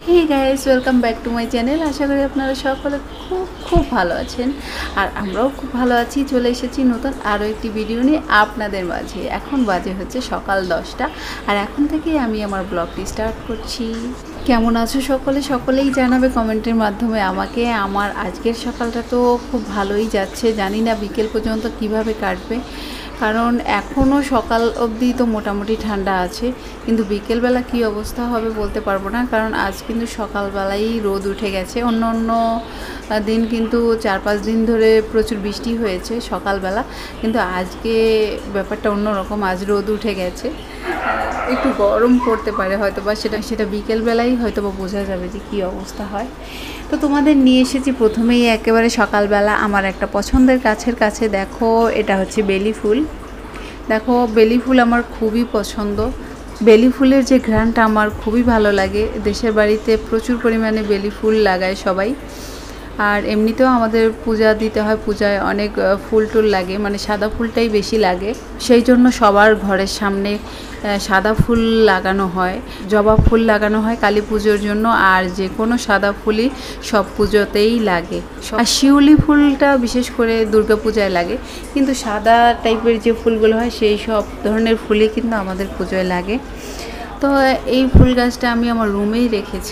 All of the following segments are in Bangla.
Hey guys, welcome back to my channel. আশা করি আপনারা সকলে খুব খুব ভালো আছেন, আর আমরাও খুব ভালো আছি। চলে এসেছি নতুন আরও একটি ভিডিও নিয়ে আপনাদের মাঝে। এখন বাজে হচ্ছে সকাল 10টা, আর এখন থেকেই আমি আমার ব্লগটি স্টার্ট করছি। কেমন আছো সকলে? সকলেই জানাবে কমেন্টের মাধ্যমে আমাকে। আমার আজকের সকালটা তো খুব ভালোই যাচ্ছে, জানি না বিকেল পর্যন্ত কিভাবে কাটবে, কারণ এখনও সকাল অবধি তো মোটামুটি ঠান্ডা আছে, কিন্তু বিকেলবেলা কী অবস্থা হবে বলতে পারবো না, কারণ আজ কিন্তু সকালবেলাই রোদ উঠে গেছে। অন্য অন্য দিন কিন্তু 4-5 দিন ধরে প্রচুর বৃষ্টি হয়েছে সকালবেলা, কিন্তু আজকে ব্যাপারটা অন্যরকম। আজ রোদ উঠে গেছে, একটু গরম পড়তে পারে হয়তো, বা সেটা বিকেলবেলাই হয়তো বা বোঝা যাবে যে কী অবস্থা হয়। তো তোমাদের নিয়ে এসেছি প্রথমেই একেবারে সকালবেলা আমার একটা পছন্দের গাছের কাছে। দেখো, এটা হচ্ছে বেলি ফুল। দেখো, বেলি ফুল আমার খুবই পছন্দ। বেলি ফুলের যে ঘ্রাণটা আমার খুবই ভালো লাগে। দেশের বাড়িতে প্রচুর পরিমাণে বেলি ফুল লাগায় সবাই, আর এমনিতেও আমাদের পূজা দিতে হয়, পূজায় অনেক ফুল টুল লাগে, মানে সাদা ফুলটাই বেশি লাগে। সেই জন্য সবার ঘরের সামনে সাদা ফুল লাগানো হয়, জবা ফুল লাগানো হয় কালী পুজোর জন্য, আর যে কোনো সাদা ফুলই সব পুজোতেই লাগে। আর শিউলি ফুলটা বিশেষ করে দুর্গা পূজায় লাগে, কিন্তু সাদা টাইপের যে ফুলগুলো হয় সেই সব ধরনের ফুলই কিন্তু আমাদের পুজোয় লাগে। তো এই ফুল গাছটা আমি আমার রুমেই রেখেছি,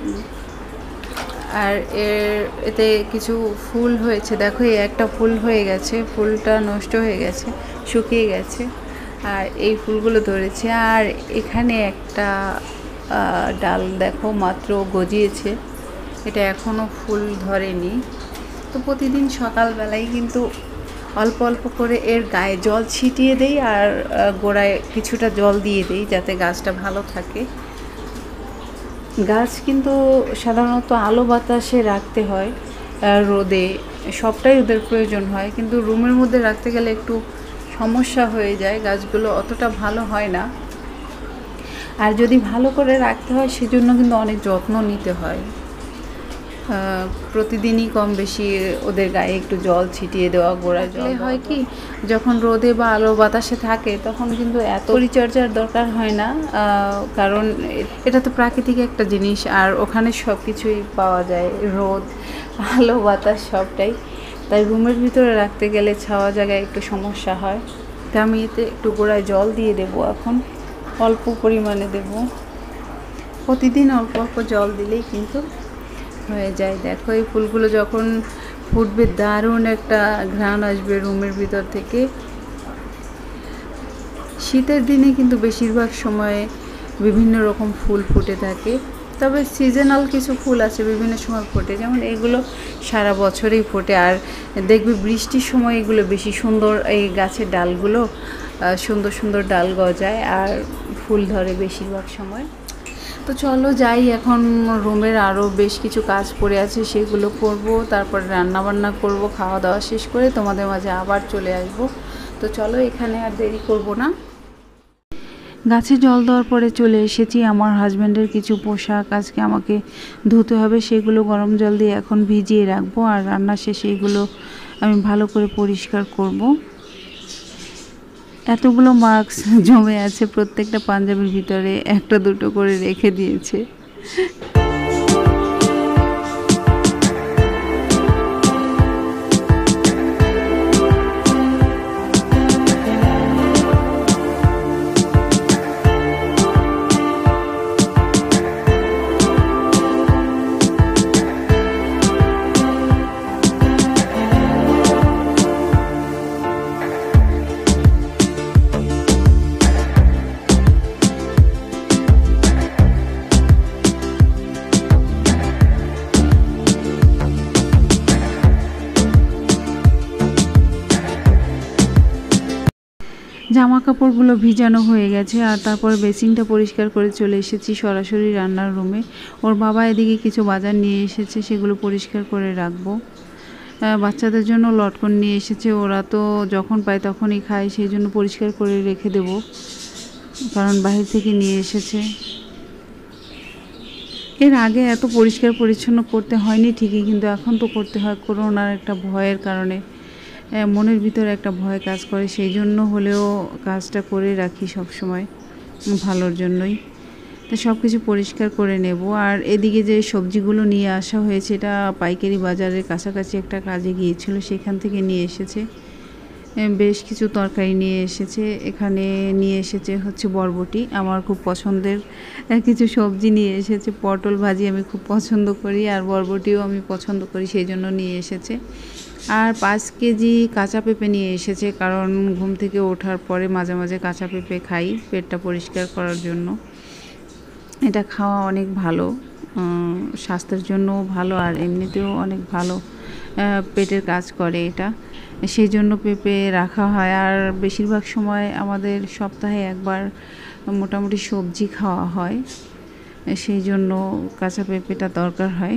আর এতে কিছু ফুল হয়েছে। দেখো, এই একটা ফুল হয়ে গেছে, ফুলটা নষ্ট হয়ে গেছে, শুকিয়ে গেছে, আর এই ফুলগুলো ধরেছে। আর এখানে একটা ডাল দেখো মাত্র গজিয়েছে, এটা এখনও ফুল ধরেনি। তো প্রতিদিন সকালবেলায় কিন্তু অল্প অল্প করে এর গায়ে জল ছিটিয়ে দেই, আর গোড়ায় কিছুটা জল দিয়ে দেই যাতে গাছটা ভালো থাকে। গাছ কিন্তু সাধারণত আলো বাতাসে রাখতে হয়, রোদে, সবটাই ওদের প্রয়োজন হয়, কিন্তু রুমের মধ্যে রাখতে গেলে একটু সমস্যা হয়ে যায়, গাছগুলো অতটা ভালো হয় না। আর যদি ভালো করে রাখতে হয় সেজন্য কিন্তু অনেক যত্ন নিতে হয়। প্রতিদিনই কম বেশি ওদের গায়ে একটু জল ছিটিয়ে দেওয়া, গোড়ায় জল। হয় কি, যখন রোদে বা আলো বাতাসে থাকে তখন কিন্তু এত পরিচর্যার দরকার হয় না, কারণ এটা তো প্রাকৃতিক একটা জিনিস, আর ওখানে সব কিছুই পাওয়া যায়, রোদ, আলো, বাতাস সবটাই। তাই রুমের ভিতরে রাখতে গেলে ছাওয়া জায়গায় একটু সমস্যা হয়। তা আমি এতে একটু গোড়ায় জল দিয়ে দেবো, এখন অল্প পরিমাণে দেব, প্রতিদিন অল্প অল্প জল দিলেই কিন্তু হয়ে যায়। দেখো, এই ফুলগুলো যখন ফুটবে দারুণ একটা ঘ্রাণ আসবে রুমের ভিতর থেকে। শীতের দিনে কিন্তু বেশিরভাগ সময়ে বিভিন্ন রকম ফুল ফুটে থাকে, তবে সিজনাল কিছু ফুল আছে বিভিন্ন সময় ফোটে, যেমন এগুলো সারা বছরেই ফোটে। আর দেখবে বৃষ্টির সময় এগুলো বেশি সুন্দর, এই গাছের ডালগুলো সুন্দর সুন্দর ডাল গজায় আর ফুল ধরে বেশিরভাগ সময়। তো চলো যাই, এখন রুমের আরও বেশ কিছু কাজ পড়ে আছে, সেগুলো করব, তারপরে রান্নাবান্না করব, খাওয়া দাওয়া শেষ করে তোমাদের মাঝে আবার চলে আসব। তো চলো, এখানে আর দেরি করব না। গাছে জল দেওয়ার পরে চলে এসেছি। আমার হাজব্যান্ডের কিছু পোশাক আজকে আমাকে ধুতে হবে, সেগুলো গরম জল দিয়ে এখন ভিজিয়ে রাখবো, আর রান্না শেষে এগুলো আমি ভালো করে পরিষ্কার করব। এতগুলো মাস্ক জমে আছে, প্রত্যেকটা পাঞ্জাবির ভিতরে একটা দুটো করে রেখে দিয়েছে। জামা কাপড়গুলো ভিজানো হয়ে গেছে, আর তারপর বেসিনটা পরিষ্কার করে চলে এসেছি সরাসরি রান্নার রুমে। ওর বাবা এদিকে কিছু বাজার নিয়ে এসেছে, সেগুলো পরিষ্কার করে রাখবো। বাচ্চাদের জন্য লটকন নিয়ে এসেছে, ওরা তো যখন পায় তখনই খায়, সেই জন্য পরিষ্কার করে রেখে দেব, কারণ বাহির থেকে নিয়ে এসেছে। এর আগে এত পরিষ্কার পরিচ্ছন্ন করতে হয়নি ঠিকই, কিন্তু এখন তো করতে হয় করোনার একটা ভয়ের কারণে। মনের ভিতরে একটা ভয় কাজ করে, সেই জন্য হলেও কাজটা করে রাখি সব সময়, ভালোর জন্যই। তো সব কিছু পরিষ্কার করে নেব। আর এদিকে যে সবজিগুলো নিয়ে আসা হয়েছে এটা পাইকারি বাজারের কাছাকাছি একটা কাজে গিয়েছিল, সেখান থেকে নিয়ে এসেছে। বেশ কিছু তরকারি নিয়ে এসেছে। এখানে নিয়ে এসেছে হচ্ছে বরবটি, আমার খুব পছন্দের কিছু সবজি নিয়ে এসেছে। পটল ভাজি আমি খুব পছন্দ করি, আর বরবটিও আমি পছন্দ করি, সেই জন্য নিয়ে এসেছে। আর 5 কেজি কাঁচা পেঁপে নিয়ে এসেছে, কারণ ঘুম থেকে ওঠার পরে মাঝে মাঝে কাঁচা পেঁপে খাই পেটটা পরিষ্কার করার জন্য। এটা খাওয়া অনেক ভালো, স্বাস্থ্যের জন্যও ভালো, আর এমনিতেও অনেক ভালো পেটের কাজ করে এটা, সেই জন্য পেঁপে রাখা হয়। আর বেশিরভাগ সময় আমাদের সপ্তাহে একবার মোটামুটি সবজি খাওয়া হয়, সেই জন্য কাঁচা পেঁপেটা দরকার হয়।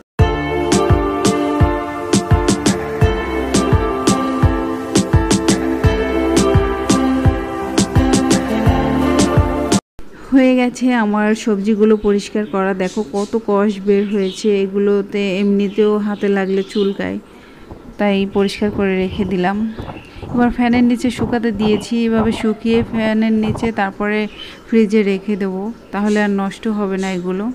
হয়ে গেছে আমার সবজিগুলো পরিষ্কার করা। দেখো কত কষ বের হয়েছে, এগুলোতে এমনিতেও হাতে লাগলে চুলকায়, তাই পরিষ্কার করে রেখে দিলাম। এবার ফ্যানের নিচে শুকাতে দিয়েছি, এভাবে শুকিয়ে ফ্যানের নিচে তারপরে ফ্রিজে রেখে দেবো, তাহলে আর নষ্ট হবে না এগুলো।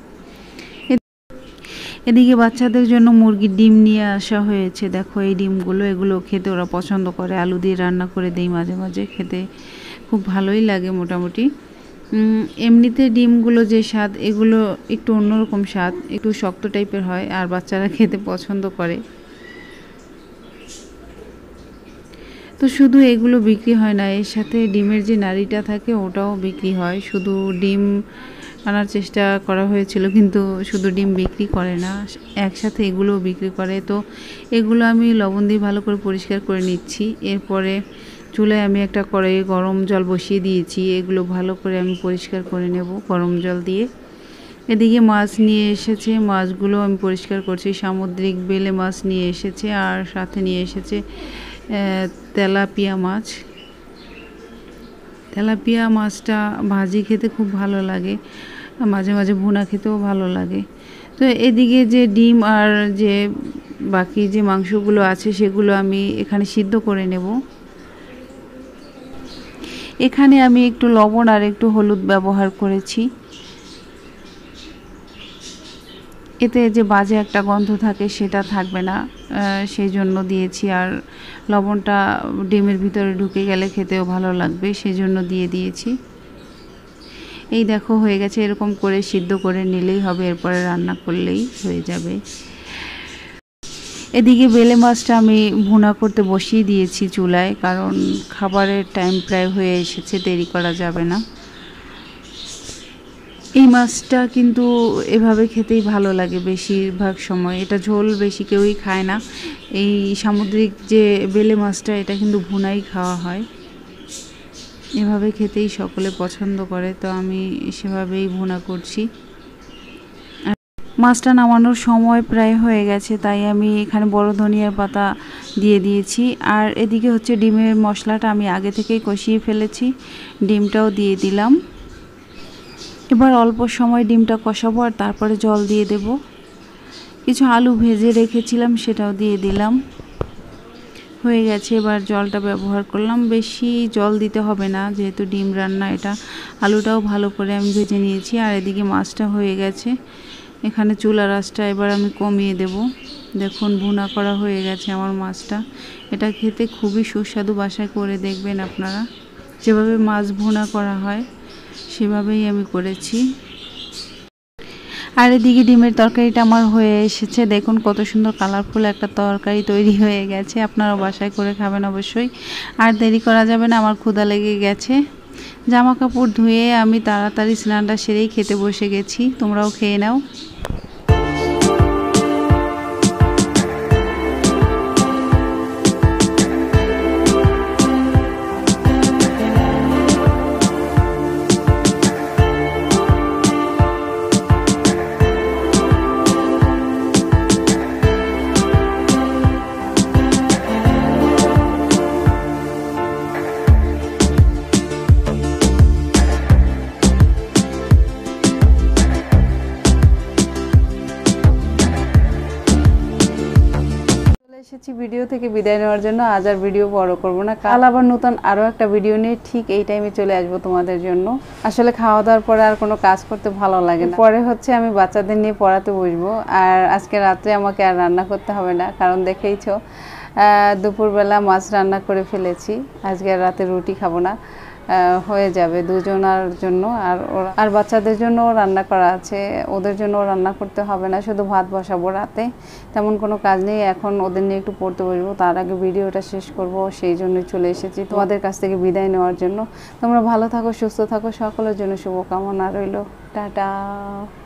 এদিকে বাচ্চাদের জন্য মুরগির ডিম নিয়ে আসা হয়েছে। দেখো এই ডিমগুলো, এগুলো খেতে ওরা পছন্দ করে, আলু দিয়ে রান্না করে দেই মাঝে মাঝে, খেতে খুব ভালোই লাগে মোটামুটি। এমনিতে ডিমগুলো যে স্বাদ, এগুলো একটু অন্যরকম স্বাদ, একটু শক্ত টাইপের হয়, আর বাচ্চারা খেতে পছন্দ করে। তো শুধু এগুলো বিক্রি হয় না, এর সাথে ডিমের যে নাড়িটা থাকে ওটাও বিক্রি হয়। শুধু ডিম আনার চেষ্টা করা হয়েছিল, কিন্তু শুধু ডিম বিক্রি করে না, একসাথে এগুলোও বিক্রি করে। তো এগুলো আমি লবণ দিয়ে ভালো করে পরিষ্কার করে নিচ্ছি। এরপরে চুলায় আমি একটা কড়াইয়ে গরম জল বসিয়ে দিয়েছি, এগুলো ভালো করে আমি পরিষ্কার করে নেব গরম জল দিয়ে। এদিকে মাছ নিয়ে এসেছে, মাছগুলো আমি পরিষ্কার করছি। সামুদ্রিক বেলে মাছ নিয়ে এসেছে, আর সাথে নিয়ে এসেছে তেলাপিয়া মাছ। তেলাপিয়া মাছটা ভাজি খেতে খুব ভালো লাগে, মাঝে মাঝে ভুনা খেতেও ভালো লাগে। তো এদিকে যে ডিম আর যে বাকি যে মাংসগুলো আছে সেগুলো আমি এখানে সিদ্ধ করে নেব। এখানে আমি একটু লবণ আর একটু হলুদ ব্যবহার করেছি, এতে যে বাজে একটা গন্ধ থাকে সেটা থাকবে না, সেই জন্য দিয়েছি। আর লবণটা ডিমের ভিতরে ঢুকে গেলে খেতেও ভালো লাগবে, সেই জন্য দিয়ে দিয়েছি। এই দেখো হয়ে গেছে, এরকম করে সিদ্ধ করে নিলেই হবে, এরপরে রান্না করলেই হয়ে যাবে। এদিকে বেলে মাছটা আমি ভুনা করতে বসিয়ে দিয়েছি চুলায়, কারণ খাবারের টাইম প্রায় হয়ে এসেছে, দেরি করা যাবে না। এই মাছটা কিন্তু এভাবে খেতেই ভালো লাগে বেশিরভাগ সময়, এটা ঝোল বেশি কেউই খায় না। এই সামুদ্রিক যে বেলে মাছটা, এটা কিন্তু ভুনাই খাওয়া হয়, এভাবে খেতেই সকলে পছন্দ করে, তো আমি সেভাবেই ভুনা করছি। মাছটা নামানোর সময় প্রায় হয়ে গেছে, তাই আমি এখানে বড় ধনিয়ার পাতা দিয়ে দিয়েছি। আর এদিকে হচ্ছে ডিমের মশলাটা আমি আগে থেকেই কষিয়ে ফেলেছি, ডিমটাও দিয়ে দিলাম। এবার অল্প সময় ডিমটা কষাবো, আর তারপরে জল দিয়ে দেব। কিছু আলু ভেজে রেখেছিলাম, সেটাও দিয়ে দিলাম। হয়ে গেছে, এবার জলটা ব্যবহার করলাম। বেশি জল দিতে হবে না, যেহেতু ডিম রান্না এটা। আলুটাও ভালো করে আমি ভেজে নিয়েছি। আর এদিকে মাছটা হয়ে গেছে, এখানে চুলার আঁচটা এবার আমি কমিয়ে দেব। দেখুন ভুনা করা হয়ে গেছে আমার মাছটা। এটা খেতে খুবই সুস্বাদু, বাসায় করে দেখবেন আপনারা। যেভাবে মাছ ভুনা করা হয় সেভাবেই আমি করেছি। আর এদিকে ডিমের তরকারিটা আমার হয়ে এসেছে, দেখুন কত সুন্দর কালারফুল একটা তরকারি তৈরি হয়ে গেছে। আপনারাও বাসায় করে খাবেন অবশ্যই। আর দেরি করা যাবে না, আমার ক্ষুধা লেগে গেছে। জামা কাপড় ধুয়ে আমি তাড়াতাড়ি স্নানটা সেরেই খেতে বসে গেছি, তোমরাও খেয়ে নাও। এসেছি ভিডিও থেকে বিদায় নেওয়ার জন্য। আজ আর ভিডিও বড় করব না, কাল আবার নতুন আরও একটা ভিডিও নিয়ে ঠিক এই টাইমে চলে আসবো তোমাদের জন্য। আসলে খাওয়া দাওয়ার পরে আর কোনো কাজ করতে ভালো লাগে না। পরে হচ্ছে আমি বাচ্চাদের নিয়ে পড়াতে বসবো, আর আজকে রাত্রে আমাকে আর রান্না করতে হবে না, কারণ দেখেইছো দুপুরবেলা মাছ রান্না করে ফেলেছি। আজকে আর রাতে রুটি খাবো না, হয়ে যাবে দুজনার জন্য। আর বাচ্চাদের জন্য রান্না করা আছে, ওদের জন্য রান্না করতে হবে না, শুধু ভাত বসাবো রাতে। তেমন কোনো কাজ নেই, এখন ওদের নিয়ে একটু পড়তে বসবো, তার আগে ভিডিওটা শেষ করব, সেই জন্যই চলে এসেছি তোমাদের কাছ থেকে বিদায় নেওয়ার জন্য। তোমরা ভালো থাকো, সুস্থ থাকো, সকলের জন্য শুভকামনা রইল। টাটা।